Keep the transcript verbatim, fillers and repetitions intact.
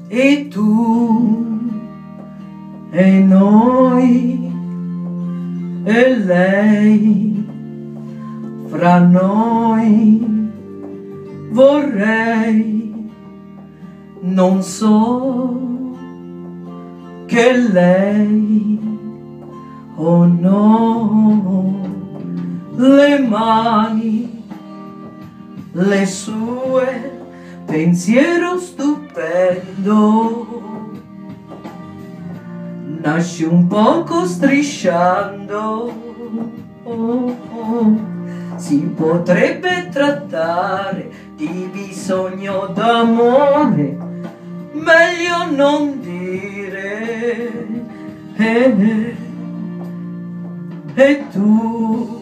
e tu e noi e lei, fra noi vorrei, non so che lei o no, le mani, le sue, pensiero stupendo, nasce un poco strisciando, oh, oh. Si potrebbe trattare di bisogno d'amore, meglio non dire, eh, eh. E tu